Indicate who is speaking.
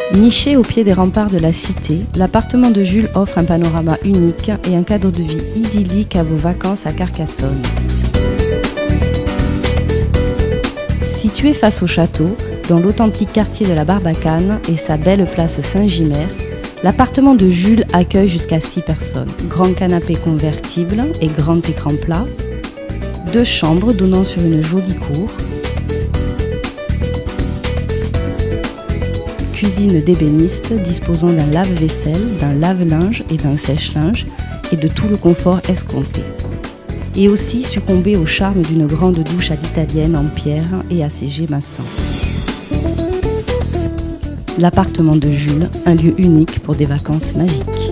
Speaker 1: Niché au pied des remparts de la cité, l'appartement de Jules offre un panorama unique et un cadre de vie idyllique à vos vacances à Carcassonne. Situé face au château, dans l'authentique quartier de la Barbacane et sa belle place Saint-Gimer, l'appartement de Jules accueille jusqu'à 6 personnes. Grand canapé convertible et grand écran plat, 2 chambres donnant sur une jolie cour, cuisine d'ébéniste disposant d'un lave-vaisselle, d'un lave-linge et d'un sèche-linge et de tout le confort escompté. Et aussi succomber au charme d'une grande douche à l'italienne en pierre et à ses jets massants. L'appartement de Jules, un lieu unique pour des vacances magiques.